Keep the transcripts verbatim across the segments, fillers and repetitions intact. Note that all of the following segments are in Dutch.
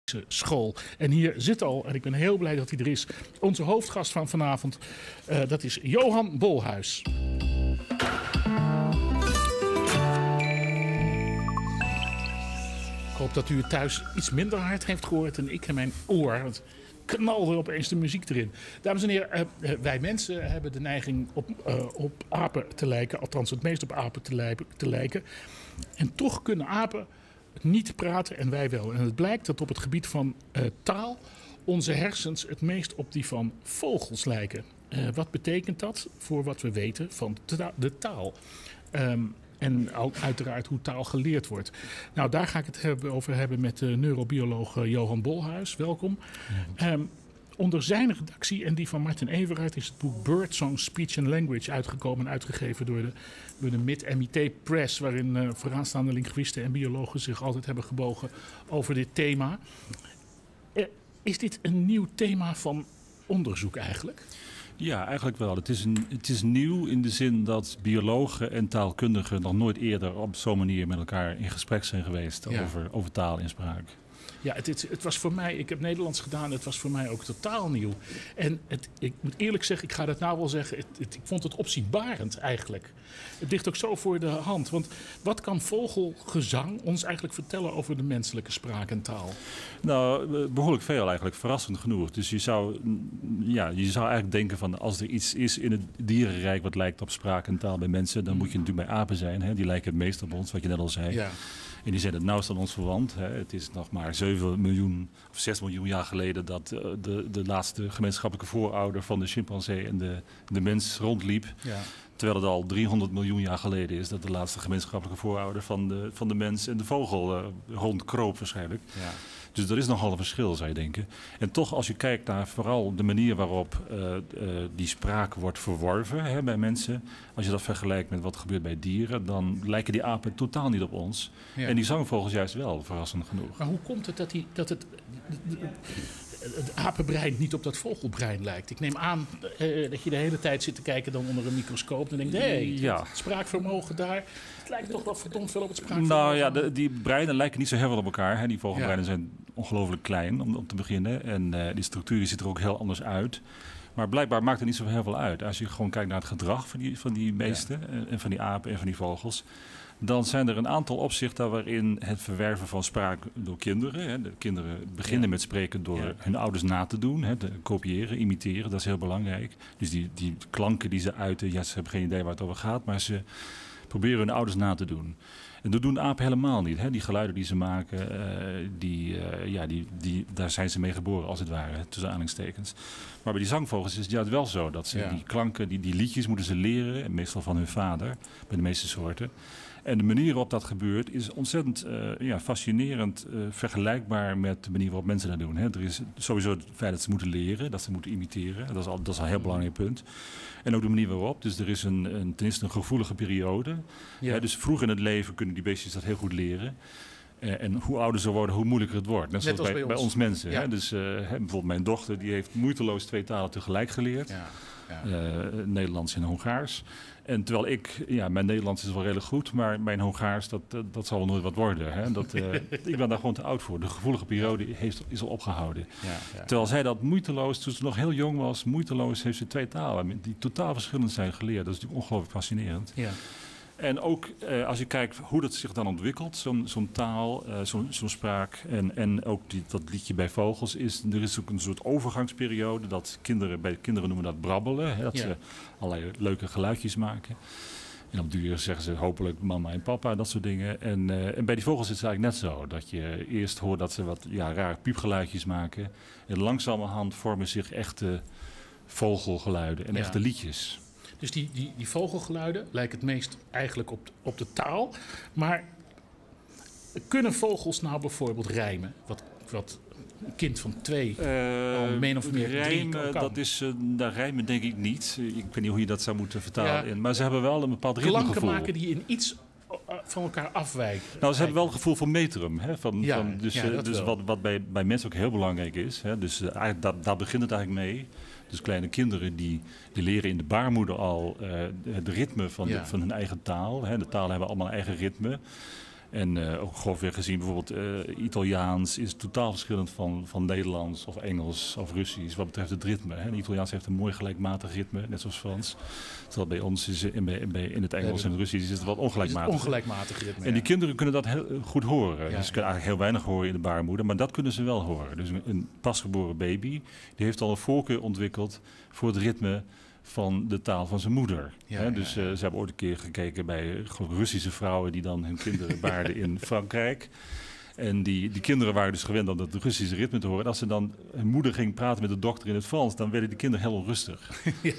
School. En hier zit al, en ik ben heel blij dat hij er is, onze hoofdgast van vanavond. Uh, dat is Johan Bolhuis. Ik hoop dat u het thuis iets minder hard heeft gehoord dan ik in mijn oor. Want knalde opeens de muziek erin. Dames en heren, uh, wij mensen hebben de neiging op, uh, op apen te lijken. Althans, het meest op apen te, lijpen, te lijken. En toch kunnen apen niet praten en wij wel. En het blijkt dat op het gebied van uh, taal onze hersens het meest op die van vogels lijken. Uh, wat betekent dat voor wat we weten van ta- de taal? Um, en ook uiteraard hoe taal geleerd wordt. Nou, daar ga ik het hebben, over hebben met de neurobioloog uh, Johan Bolhuis. Welkom. Ja. Um, onder zijn redactie en die van Martin Everuit is het boek Birdsong, Speech and Language uitgekomen en uitgegeven door de, door de M I T M I T Press, waarin uh, vooraanstaande linguïsten en biologen zich altijd hebben gebogen over dit thema. Uh, is dit een nieuw thema van onderzoek eigenlijk? Ja, eigenlijk wel. Het is, een, het is nieuw in de zin dat biologen en taalkundigen nog nooit eerder op zo'n manier met elkaar in gesprek zijn geweest ja. over, over taal en spraak. Ja, het, het, het was voor mij, ik heb Nederlands gedaan, het was voor mij ook totaal nieuw. En het, ik moet eerlijk zeggen, ik ga dat nou wel zeggen, het, het, ik vond het opzienbarend eigenlijk. Het ligt ook zo voor de hand. Want wat kan vogelgezang ons eigenlijk vertellen over de menselijke spraak en taal? Nou, behoorlijk veel eigenlijk, verrassend genoeg. Dus je zou, ja, je zou eigenlijk denken van als er iets is in het dierenrijk wat lijkt op spraak en taal bij mensen, dan moet je natuurlijk bij apen zijn. Hè? Die lijken het meest op ons, wat je net al zei. Ja. En die zijn het nauwst aan ons verwant. Hè. Het is nog maar zeven miljoen of zes miljoen jaar geleden dat uh, de, de laatste gemeenschappelijke voorouder van de chimpansee en de, de mens rondliep. Ja. Terwijl het al driehonderd miljoen jaar geleden is dat de laatste gemeenschappelijke voorouder van de, van de mens en de vogel uh, rondkroop waarschijnlijk. Ja. Dus er is nogal een verschil, zou je denken. En toch, als je kijkt naar vooral de manier waarop uh, uh, die spraak wordt verworven hè, bij mensen. Als je dat vergelijkt met wat gebeurt bij dieren, dan lijken die apen totaal niet op ons. Ja. En die zangvogels juist wel, verrassend genoeg. Maar hoe komt het dat, die, dat het, het apenbrein niet op dat vogelbrein lijkt? Ik neem aan uh, dat je de hele tijd zit te kijken dan onder een microscoop en denkt, hé, hey, ja. het spraakvermogen daar, het lijkt toch wel verdomd veel op het spraakvermogen. Nou ja, de, die breinen lijken niet zo heel veel op elkaar. Hè. Die vogelbreinen ja. zijn ongelooflijk klein om, om te beginnen. En uh, die structuur ziet er ook heel anders uit. Maar blijkbaar maakt het niet zo heel veel uit. Als je gewoon kijkt naar het gedrag van die, van die beesten ja. en van die apen en van die vogels, dan zijn er een aantal opzichten waarin het verwerven van spraak door kinderen. Hè, de kinderen beginnen ja. met spreken door ja. hun ouders na te doen. Hè, te kopiëren, imiteren, dat is heel belangrijk. Dus die, die klanken die ze uiten, ja, ze hebben geen idee waar het over gaat, maar ze proberen hun ouders na te doen. En dat doen apen helemaal niet. Hè. Die geluiden die ze maken, uh, die, uh, ja, die, die, daar zijn ze mee geboren als het ware, tussen aanhalingstekens. Maar bij die zangvogels is het juist wel zo dat ze ja. die klanken, die, die liedjes moeten ze leren. En meestal van hun vader, bij de meeste soorten. En de manier waarop dat gebeurt is ontzettend uh, ja, fascinerend uh, vergelijkbaar met de manier waarop mensen dat doen. Hè. Er is sowieso het feit dat ze moeten leren, dat ze moeten imiteren. Dat is al, dat is al een heel belangrijk punt. En ook de manier waarop. Dus er is een, een, ten eerste een gevoelige periode. Ja. Hè, dus vroeg in het leven kunnen die beestjes dat heel goed leren. Uh, en hoe ouder ze worden, hoe moeilijker het wordt. Net zoals Net bij, bij, ons. bij ons mensen. Ja. Hè. Dus uh, bijvoorbeeld mijn dochter die heeft moeiteloos twee talen tegelijk geleerd. Ja. Ja. Uh, Nederlands en Hongaars. En terwijl ik, ja, mijn Nederlands is wel redelijk goed, maar mijn Hongaars, dat, dat zal wel nooit wat worden. Hè? Dat, uh, ik ben daar gewoon te oud voor. De gevoelige periode heeft, is al opgehouden. Ja, ja. Terwijl zij dat moeiteloos, toen ze nog heel jong was, moeiteloos heeft ze twee talen die totaal verschillend zijn geleerd. Dat is natuurlijk ongelooflijk fascinerend. Ja. En ook uh, als je kijkt hoe dat zich dan ontwikkelt, zo'n, zo'n taal, uh, zo'n, zo'n spraak en, en ook die, dat liedje bij vogels, is er is ook een soort overgangsperiode. Dat kinderen, bij kinderen noemen dat brabbelen, hè, dat ja. ze allerlei leuke geluidjes maken. En op duur zeggen ze hopelijk mama en papa, dat soort dingen. En, uh, en bij die vogels is het eigenlijk net zo. Dat je eerst hoort dat ze wat ja, rare piepgeluidjes maken. En langzamerhand vormen zich echte vogelgeluiden en ja. echte liedjes. Dus die, die, die vogelgeluiden lijken het meest eigenlijk op, op de taal. Maar kunnen vogels nou bijvoorbeeld rijmen? Wat, wat een kind van twee uh, al min of meer rijmen, drie kan. Dat is, uh, daar rijmen denk ik niet. Ik weet niet hoe je dat zou moeten vertalen. Ja, maar ze hebben wel een bepaald ritmegevoel. Klanken maken die in iets van elkaar afwijken. Nou, ze hebben wel het gevoel van metrum. Hè? Van, ja, van, dus ja, dus wat, wat bij, bij mensen ook heel belangrijk is. Hè? Dus uh, daar, daar begint het eigenlijk mee. Dus kleine kinderen die, die leren in de baarmoeder al uh, het ritme van, ja. de, van hun eigen taal. Hè? De talen hebben allemaal een eigen ritme. En uh, ook grofweg gezien, bijvoorbeeld uh, Italiaans is totaal verschillend van, van Nederlands of Engels of Russisch wat betreft het ritme. Hè. De Italiaans heeft een mooi gelijkmatig ritme, net zoals Frans. Terwijl bij ons is in, bij, bij, in het Engels en het Russisch is het wat ongelijkmatig. Is het ongelijkmatig ritme. En die ja. kinderen kunnen dat heel goed horen. Ja, dus ze kunnen ja. eigenlijk heel weinig horen in de baarmoeder, maar dat kunnen ze wel horen. Dus een, een pasgeboren baby die heeft al een voorkeur ontwikkeld voor het ritme van de taal van zijn moeder. Ja, Hè? Dus ja, ja. uh, ze hebben ooit een keer gekeken bij uh, Russische vrouwen die dan hun kinderen baarden in Frankrijk. En die, die kinderen waren dus gewend om dat Russische ritme te horen. En als ze dan hun moeder ging praten met de dokter in het Frans, dan werden die kinderen heel onrustig. Ja.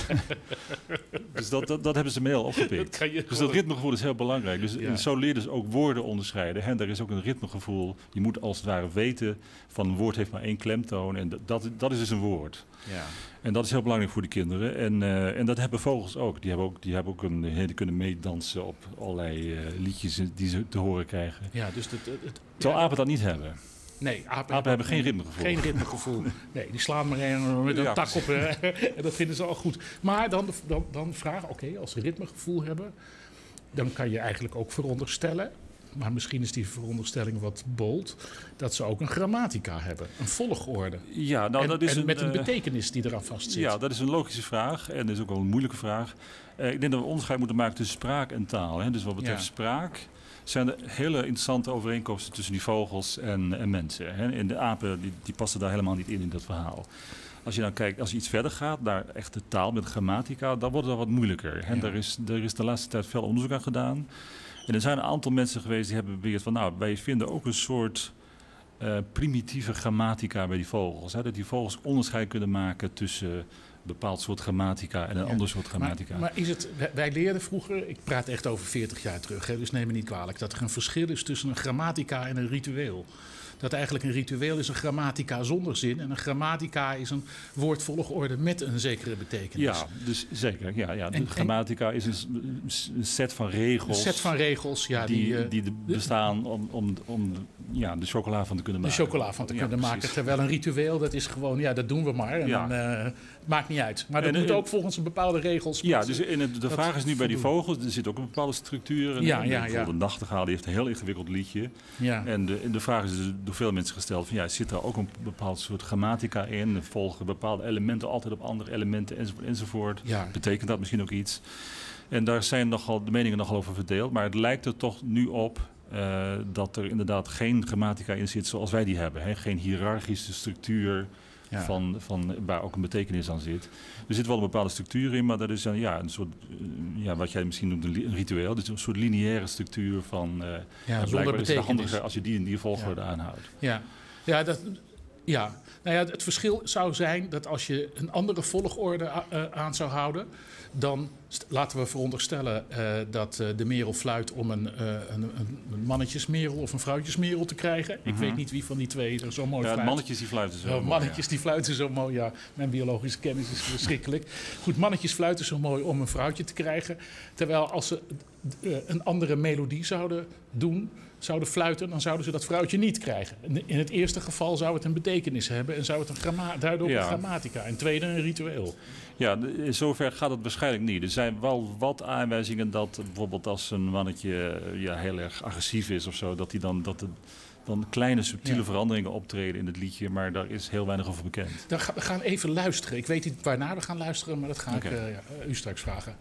Dus dat, dat, dat hebben ze mee al opgepikt. Dat dus dat ritmegevoel is heel belangrijk. Dus ja. Zo leerden ze ook woorden onderscheiden. En er is ook een ritmegevoel. Je moet als het ware weten van een woord heeft maar één klemtoon. En dat, dat is dus een woord. Ja. En dat is heel belangrijk voor de kinderen. En, uh, en dat hebben vogels ook. Die, hebben ook, die, hebben ook een, die kunnen meedansen op allerlei uh, liedjes die ze te horen krijgen. Ja, dus het, het, het, Terwijl ja. apen dat niet hebben. Nee, apen, apen hebben geen ritmegevoel. Geen ritmegevoel. Nee, die slaan maar een, met een ja, tak op hè, en dat vinden ze al goed. Maar dan, dan, dan vragen, oké, okay, als ze ritmegevoel hebben, dan kan je eigenlijk ook veronderstellen, maar misschien is die veronderstelling wat bold, dat ze ook een grammatica hebben, een volgorde. Ja, nou, en, dat is en een, met een betekenis die eraan vastzit. Ja, dat is een logische vraag en dat is ook wel een moeilijke vraag. Uh, ik denk dat we onderscheid moeten maken tussen spraak en taal. Hè. Dus wat betreft ja. spraak zijn er hele interessante overeenkomsten tussen die vogels en, en mensen. Hè. En de apen die, die passen daar helemaal niet in in dat verhaal. Als je dan kijkt, als je iets verder gaat naar echte taal met grammatica, dan wordt het wat moeilijker. Hè. Ja. Daar is, er is de laatste tijd veel onderzoek aan gedaan. En er zijn een aantal mensen geweest die hebben beweerd van, nou, wij vinden ook een soort uh, primitieve grammatica bij die vogels. Hè. Dat die vogels onderscheid kunnen maken tussen een bepaald soort grammatica en een ja. ander soort grammatica. Maar, maar is het, wij leerden vroeger, ik praat echt over veertig jaar terug, hè, dus neem me niet kwalijk, dat er een verschil is tussen een grammatica en een ritueel. Dat eigenlijk een ritueel is een grammatica zonder zin. En een grammatica is een woordvolgorde met een zekere betekenis. Ja, dus zeker. Ja, ja. De en, grammatica is een, een set van regels. Een set van regels, ja. Die, die, uh, die de bestaan om, om, om ja, de chocola van te kunnen maken. De chocola van te kunnen ja, maken. Terwijl een ritueel, dat is gewoon, ja, dat doen we maar. En ja. dan, uh, maakt niet uit. Maar dat en, moet en, ook volgens een bepaalde regels. Ja, met, dus in het, de vraag is nu bij die vogels, er zit ook een bepaalde structuur. En, ja, en, ja, bijvoorbeeld ja. de nachtegaal, die heeft een heel ingewikkeld liedje. Ja. En, de, en de vraag is dus door veel mensen gesteld van, ja, zit er ook een bepaald soort grammatica in? Volgen bepaalde elementen altijd op andere elementen enzovoort enzovoort. Ja. Betekent dat misschien ook iets? En daar zijn nogal de meningen nogal over verdeeld. Maar het lijkt er toch nu op uh, dat er inderdaad geen grammatica in zit zoals wij die hebben. Hè? Geen hiërarchische structuur ja. van, van, waar ook een betekenis aan zit. Er zit wel een bepaalde structuur in, maar dat is een, ja, een soort, uh, ja, wat jij misschien noemt een ritueel. Dus een soort lineaire structuur van, uh, ja, zonder betekenis. Is het handiger als je die in die volgorde ja. aanhoudt. Ja, ja dat... Ja, nou ja, het verschil zou zijn dat als je een andere volgorde uh, aan zou houden, dan laten we veronderstellen uh, dat uh, de merel fluit om een, uh, een, een mannetjesmerel of een vrouwtjesmerel te krijgen. Mm-hmm. Ik weet niet wie van die twee er zo mooi ja, fluit. Mannetjes die fluiten zo uh, mooi. Mannetjes ja. die fluiten zo mooi, ja. Mijn biologische kennis is verschrikkelijk. Goed, mannetjes fluiten zo mooi om een vrouwtje te krijgen. Terwijl als ze uh, een andere melodie zouden doen, zouden fluiten, dan zouden ze dat vrouwtje niet krijgen. In het eerste geval zou het een betekenis hebben en zou het een gramma- duiden op ja. een grammatica. In het tweede een ritueel. Ja, in zover gaat het waarschijnlijk niet. Er zijn wel wat aanwijzingen dat bijvoorbeeld als een mannetje ja, heel erg agressief is of zo, dat hij dan dat het dan kleine subtiele ja. veranderingen optreden in het liedje, maar daar is heel weinig over bekend. Dan ga, we gaan even luisteren. Ik weet niet waarnaar we gaan luisteren, maar dat ga okay. ik uh, ja, u straks vragen.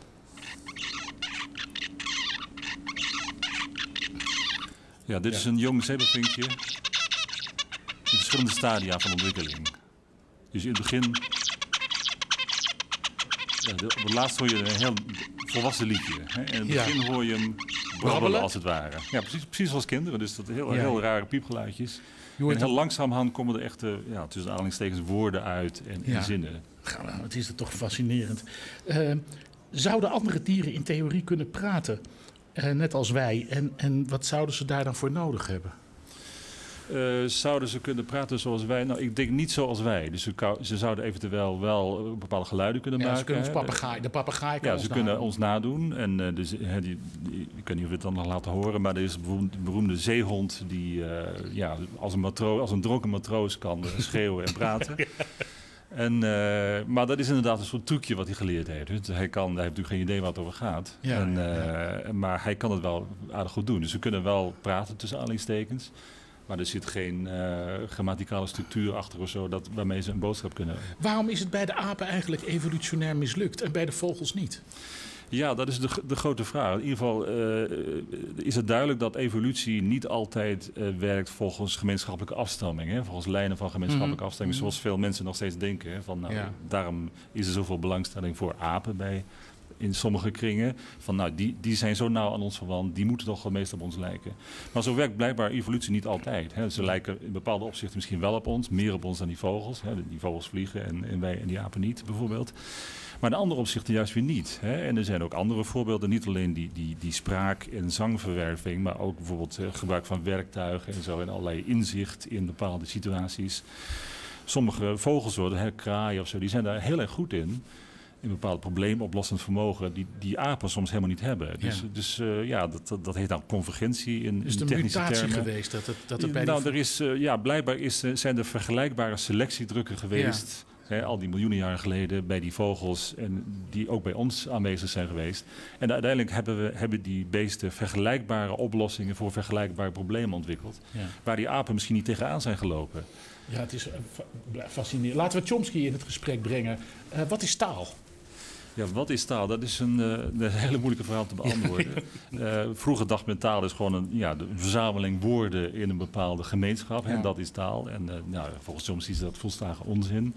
Ja, dit ja. is een jong zebravinkje in verschillende stadia van ontwikkeling. Dus in het begin, ja, de, op het laatst hoor je een heel volwassen liedje. Hè? En in het begin ja. hoor je hem brabbelen als het ware. Ja, precies, precies zoals kinderen, dus dat heel, ja. heel rare piepgeluidjes. En heel langzamerhand komen er echt ja, tussen aanhalingstekens woorden uit en, ja. en zinnen. Nou, het is toch fascinerend. Uh, zouden andere dieren in theorie kunnen praten? Uh, net als wij. En, en wat zouden ze daar dan voor nodig hebben? Uh, zouden ze kunnen praten zoals wij? Nou, ik denk niet zoals wij. Dus ze, kou- ze zouden eventueel wel bepaalde geluiden kunnen ja, maken. Ze kunnen papegaai, de papegaai kan Ja, ons ze nadoen. kunnen ons nadoen. En uh, dus, uh, die, die, ik weet niet of we het dan nog laten horen, maar er is een beroemde, beroemde zeehond die uh, ja, als, een matro- als een dronken matroos kan uh, schreeuwen en praten. En, uh, maar dat is inderdaad een soort trucje wat hij geleerd heeft. Dus hij, kan, hij heeft natuurlijk geen idee waar het over gaat. Ja, en, uh, ja. Maar hij kan het wel aardig goed doen. Dus we kunnen wel praten tussen aanhalingstekens. Maar er zit geen uh, grammaticale structuur achter of zo dat, waarmee ze een boodschap kunnen. Waarom is het bij de apen eigenlijk evolutionair mislukt en bij de vogels niet? Ja, dat is de, de grote vraag. In ieder geval uh, is het duidelijk dat evolutie niet altijd uh, werkt volgens gemeenschappelijke afstamming. Hè? Volgens lijnen van gemeenschappelijke mm-hmm. afstamming, zoals veel mensen nog steeds denken. Hè? Van, nou, ja. Daarom is er zoveel belangstelling voor apen bij, in sommige kringen. Van, nou, die, die zijn zo nauw aan ons verwant, die moeten toch wel meest op ons lijken. Maar zo werkt blijkbaar evolutie niet altijd. Hè? Ze lijken in bepaalde opzichten misschien wel op ons, meer op ons dan die vogels. Hè? Die vogels vliegen en, en wij en die apen niet, bijvoorbeeld. Maar in andere opzichten juist weer niet. Hè? En er zijn ook andere voorbeelden. Niet alleen die, die, die spraak- en zangverwerving, maar ook bijvoorbeeld uh, gebruik van werktuigen en zo. En allerlei inzicht in bepaalde situaties. Sommige vogelsoorten, hè, kraaien of zo, die zijn daar heel erg goed in. Een bepaald probleemoplossend vermogen die, die apen soms helemaal niet hebben. Dus ja, dus, uh, ja dat, dat, dat heet dan convergentie in, is in de technische termen. Is er een mutatie geweest? Dat het, dat het bij nou, die... er is, uh, ja, blijkbaar is, uh, zijn er vergelijkbare selectiedrukken geweest. Ja. He, al die miljoenen jaren geleden bij die vogels en die ook bij ons aanwezig zijn geweest. En uiteindelijk hebben, we, hebben die beesten vergelijkbare oplossingen voor vergelijkbare problemen ontwikkeld. Ja. Waar die apen misschien niet tegenaan zijn gelopen. Ja, het is fascinerend. Laten we Chomsky in het gesprek brengen. Uh, wat is taal? Ja, wat is taal? Dat is een, uh, een hele moeilijke vraag te beantwoorden. uh, vroeger dacht men taal is gewoon een, ja, een verzameling woorden in een bepaalde gemeenschap. Ja. En dat is taal. En uh, nou, volgens Chomsky is dat volslagen onzin.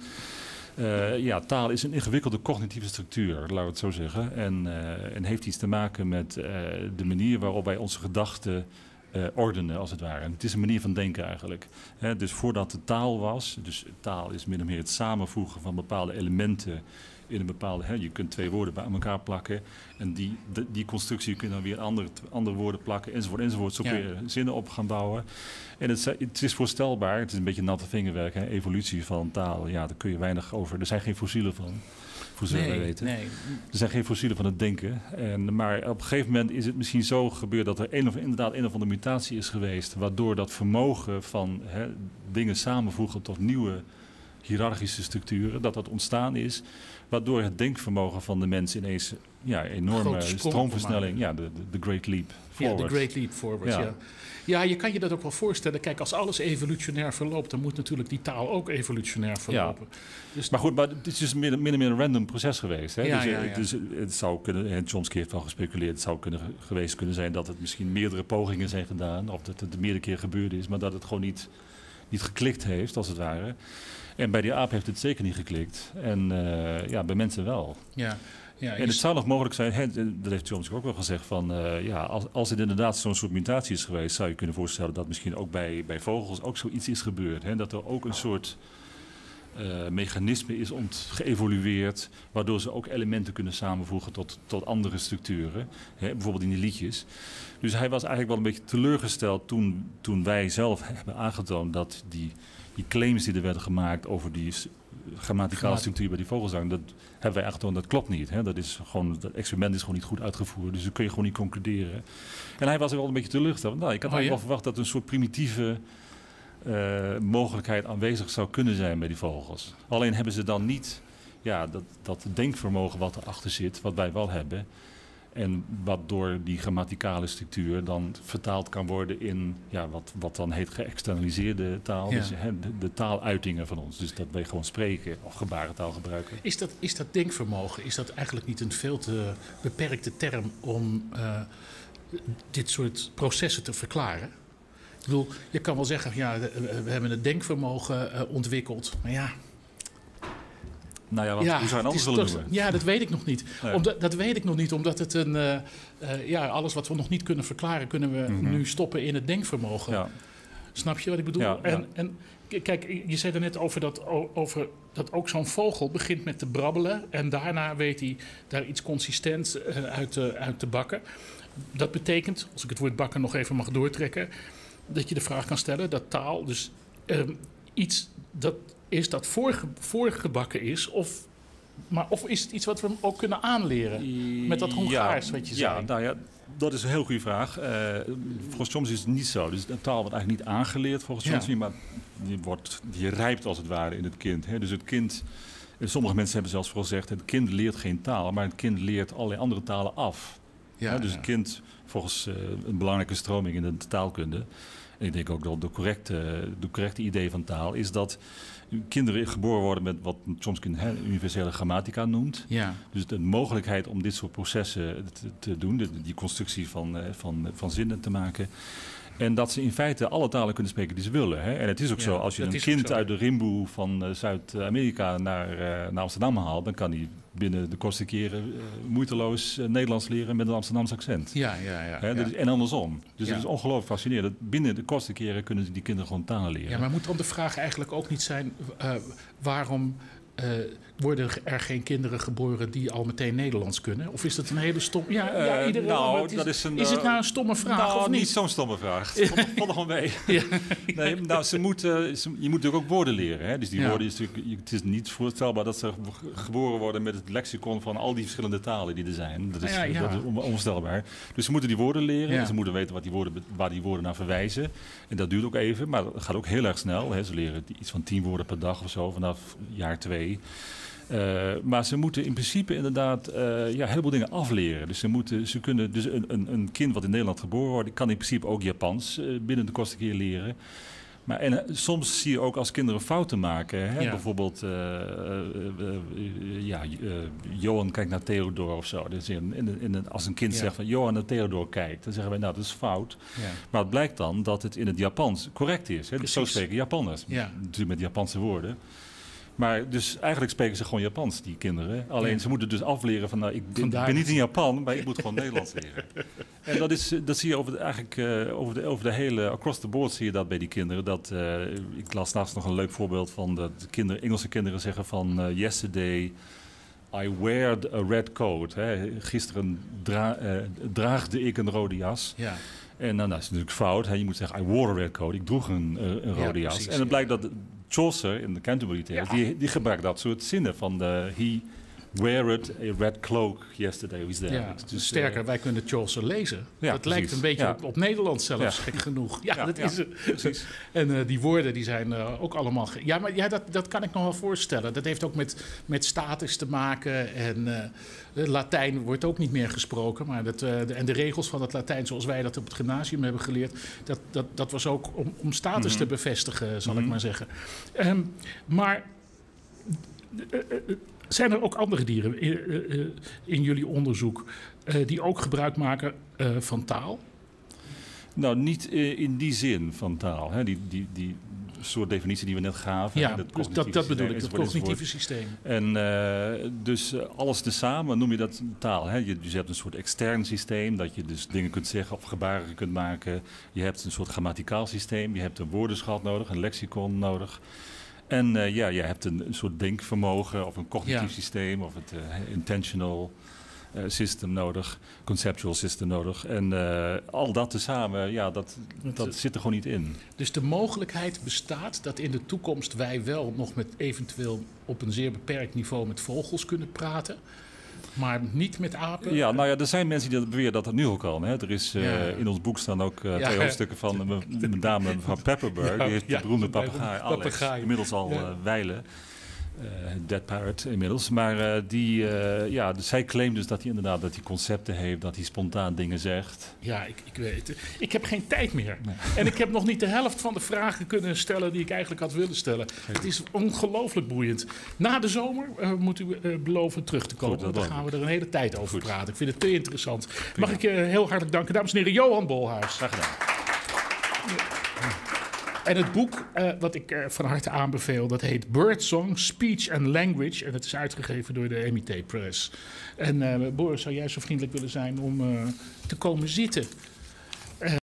Uh, ja, taal is een ingewikkelde cognitieve structuur, laten we het zo zeggen. En, uh, en heeft iets te maken met uh, de manier waarop wij onze gedachten uh, ordenen, als het ware. En het is een manier van denken eigenlijk. He, dus voordat de taal was, dus taal is min of meer het samenvoegen van bepaalde elementen in een bepaalde, hè, je kunt twee woorden bij elkaar plakken en die, de, die constructie kun je dan weer andere, andere woorden plakken enzovoort enzovoort. Zo kun je ja. zinnen op gaan bouwen. En het, het is voorstelbaar, het is een beetje natte vingerwerk, hè, evolutie van taal, ja, daar kun je weinig over. Er zijn geen fossielen van, voor zover wij weten. Nee. Er zijn geen fossielen van het denken. En, maar op een gegeven moment is het misschien zo gebeurd dat er een of, inderdaad een of andere mutatie is geweest, waardoor dat vermogen van hè, dingen samenvoegen tot nieuwe hiërarchische structuren, dat dat ontstaan is, waardoor het denkvermogen van de mens ineens ja, enorme stroomversnelling, ja, de, de Great Leap Forward. Ja, de Great Leap Forward, ja. ja. Ja, je kan je dat ook wel voorstellen. Kijk, als alles evolutionair verloopt, dan moet natuurlijk die taal ook evolutionair verlopen. Ja. Dus maar goed, maar het is dus min of meer een random proces geweest. Hè? Ja, dus, ja, ja. dus het zou kunnen, en Chomsky heeft al gespeculeerd, het zou kunnen, geweest kunnen zijn dat het misschien meerdere pogingen zijn gedaan, of dat het meerdere keer gebeurd is, maar dat het gewoon niet, niet geklikt heeft, als het ware. En bij die aap heeft het zeker niet geklikt. En uh, ja, bij mensen wel. Ja. Ja, en het zou nog mogelijk zijn, hè, dat heeft Chomsky ook wel gezegd, van uh, ja, als, als het inderdaad zo'n soort mutatie is geweest, zou je kunnen voorstellen dat misschien ook bij, bij vogels ook zoiets is gebeurd. Hè, dat er ook een soort uh, mechanisme is ont geëvolueerd, waardoor ze ook elementen kunnen samenvoegen tot, tot andere structuren. Hè, bijvoorbeeld in die liedjes. Dus hij was eigenlijk wel een beetje teleurgesteld toen, toen wij zelf hebben aangetoond dat die, die claims die er werden gemaakt over die grammaticale structuur bij die vogelzang, dat hebben wij aangetoond, dat klopt niet. Hè? Dat, is gewoon, dat experiment is gewoon niet goed uitgevoerd, dus dat kun je gewoon niet concluderen. En hij was er wel een beetje teleurgesteld. Nou, ik had oh, eigenlijk ja? wel verwacht dat een soort primitieve uh, mogelijkheid aanwezig zou kunnen zijn bij die vogels. Alleen hebben ze dan niet ja, dat, dat denkvermogen wat erachter zit, wat wij wel hebben. En wat door die grammaticale structuur dan vertaald kan worden in ja, wat, wat dan heet geëxternaliseerde taal. Ja. Dus he, de, de taaluitingen van ons. Dus dat wij gewoon spreken of gebarentaal gebruiken. Is dat, is dat denkvermogen, is dat eigenlijk niet een veel te beperkte term om uh, dit soort processen te verklaren? Ik bedoel, je kan wel zeggen, ja, we hebben het denkvermogen uh, ontwikkeld. Maar ja... Nou ja, wat, ja, hoe zou je het anders willen noemen? Ja, dat weet ik nog niet. Nee. Omdat, dat weet ik nog niet, omdat het een... Uh, uh, ja, alles wat we nog niet kunnen verklaren, kunnen we mm-hmm. nu stoppen in het denkvermogen. Ja. Snap je wat ik bedoel? Ja, en, ja. en kijk, je zei er net over dat, over dat ook zo'n vogel begint met te brabbelen en daarna weet hij daar iets consistents uh, uit, te, uit te bakken. Dat betekent, als ik het woord bakken nog even mag doortrekken, dat je de vraag kan stellen dat taal dus uh, iets dat... is dat voorge, voorgebakken is, of, maar, of is het iets wat we ook kunnen aanleren? Met dat Hongaars, ja, wat je ja, zei? Nou ja, Dat is een heel goede vraag. Uh, volgens Chomsky is het niet zo. Dus een taal wordt eigenlijk niet aangeleerd volgens Chomsky, ja. maar die, wordt, die rijpt als het ware in het kind. Hè? Dus het kind, sommige mensen hebben zelfs gezegd, het kind leert geen taal, maar het kind leert allerlei andere talen af. Ja, ja, dus ja. het kind, volgens uh, een belangrijke stroming in de taalkunde, en ik denk ook dat de correcte, de correcte idee van taal is dat kinderen geboren worden met wat Chomsky een universele grammatica noemt. Ja. Dus de mogelijkheid om dit soort processen te, te doen, de, die constructie van, van, van zinnen te maken. En dat ze in feite alle talen kunnen spreken die ze willen. Hè? En het is ook ja, zo, als je een kind uit de rimboe van uh, Zuid-Amerika naar, uh, naar Amsterdam haalt, dan kan hij binnen de kortste keren uh, moeiteloos uh, Nederlands leren met een Amsterdamse accent. Ja, ja, ja, Hè? Ja. Is, en andersom. Dus ja. het is ongelooflijk fascinerend. Binnen de kortste keren kunnen die kinderen gewoon talen leren. Ja, maar moet dan de vraag eigenlijk ook niet zijn, uh, waarom Uh, worden er geen kinderen geboren die al meteen Nederlands kunnen? Of is dat een hele stom... Ja, uh, ja iedereen, nou, is, dat is, een, is het nou een stomme vraag nou, of niet? niet zo'n stomme vraag. Valt er gewoon mee. Ja. Nee, nou, ze moeten, ze, je moet natuurlijk ook woorden leren. Hè? Dus die ja. woorden is natuurlijk... Het is niet voorstelbaar dat ze geboren worden met het lexicon van al die verschillende talen die er zijn. Dat is, ja, ja. Dat is onvoorstelbaar. Dus ze moeten die woorden leren. Ja. En ze moeten weten wat die woorden, waar die woorden naar verwijzen. En dat duurt ook even, maar dat gaat ook heel erg snel. Hè? Ze leren iets van tien woorden per dag of zo vanaf jaar twee. Uh, maar ze moeten in principe inderdaad uh, ja, een heleboel dingen afleren. Dus ze, moeten, ze kunnen, dus een, een, een kind wat in Nederland geboren wordt, kan in principe ook Japans uh, binnen de kortste keer leren. Maar en, uh, soms zie je ook als kinderen fouten maken. Hè? Ja. Bijvoorbeeld, uh, uh, uh, ja, uh, Johan kijkt naar Theodor of zo. Dus in, in, in, als een kind ja. zegt van Johan naar Theodor kijkt, dan zeggen wij nou dat is fout. Ja. Maar het blijkt dan dat het in het Japans correct is. Hè? Dus zo spreken Japanners. Ja. Natuurlijk met Japanse woorden. Maar dus eigenlijk spreken ze gewoon Japans, die kinderen. Alleen ja. ze moeten dus afleren van, nou, ik ben, ben niet in Japan, maar ik moet gewoon Nederlands leren. En dat, is, dat zie je over de, eigenlijk uh, over, de, over de hele, across the board zie je dat bij die kinderen. Dat, uh, ik las naast nog een leuk voorbeeld van dat de kinderen, Engelse kinderen zeggen van, uh, yesterday I wear a red coat. Hè. Gisteren dra, uh, draagde ik een rode jas. Ja. En nou, dat is natuurlijk fout. Hè. Je moet zeggen, I wore a red coat. Ik droeg een, uh, een rode ja, jas. Precies, en het blijkt ja. dat Chaucer in de Canterbury Tales, ja. die, die gebruikt dat soort zinnen van de he wear'd a red cloak yesterday was there. Ja, dus, sterker, uh, wij kunnen Chaucer lezen. Ja, dat precies. lijkt een beetje ja. op, op Nederlands zelfs, ja. gek genoeg. Ja, ja dat ja, is het. Precies. En uh, die woorden die zijn uh, ook allemaal... Ge- ja, maar ja, dat, dat kan ik nog wel voorstellen. Dat heeft ook met, met status te maken. En uh, Latijn wordt ook niet meer gesproken. Maar dat, uh, de, en de regels van het Latijn, zoals wij dat op het gymnasium hebben geleerd, dat, dat, dat was ook om, om status mm-hmm. te bevestigen, zal mm-hmm. ik maar zeggen. Um, maar... Uh, uh, Zijn er ook andere dieren in, uh, in jullie onderzoek uh, die ook gebruik maken uh, van taal? Nou, niet uh, in die zin van taal. Hè? Die, die, die soort definitie die we net gaven. Ja, dat, dus dat, dat bedoel ik, het cognitieve systeem. En uh, dus uh, alles tezamen noem je dat taal. Hè? Je, dus je hebt een soort extern systeem, dat je dus dingen kunt zeggen of gebaren kunt maken. Je hebt een soort grammaticaal systeem. Je hebt een woordenschat nodig, een lexicon nodig. En uh, ja, je hebt een, een soort denkvermogen of een cognitief ja. systeem of het uh, intentional uh, system nodig, conceptual system nodig. En uh, al dat tezamen, ja, dat, dat zit er gewoon niet in. Dus de mogelijkheid bestaat dat in de toekomst wij wel nog met eventueel op een zeer beperkt niveau met vogels kunnen praten, maar niet met apen? Ja, nou ja, er zijn mensen die dat beweren dat dat nu al kan. Hè. Er is, uh, ja. In ons boek staan ook uh, ja, twee hoofdstukken van uh, een dame van Pepperberg. Ja, die heeft ja, de beroemde papegaai Alex, inmiddels al uh, wijlen. Uh, Dead Parrot inmiddels. Maar uh, die, uh, ja, dus zij claimt dus dat hij inderdaad dat hij concepten heeft, dat hij spontaan dingen zegt. Ja, ik, ik weet het. Ik heb geen tijd meer. Nee. En ik heb nog niet de helft van de vragen kunnen stellen die ik eigenlijk had willen stellen. Het is ongelooflijk boeiend. Na de zomer uh, moet u uh, beloven terug te komen. Goed, dan gaan we er een hele tijd over Goed. praten. Ik vind het te interessant. Mag ik uh, heel hartelijk danken, dames en heren, Johan Bolhuis. Graag gedaan. En het boek uh, wat ik uh, van harte aanbeveel, dat heet Birdsong, Speech and Language. En het is uitgegeven door de M I T Press. En uh, Boris, zou jij zo vriendelijk willen zijn om uh, te komen zitten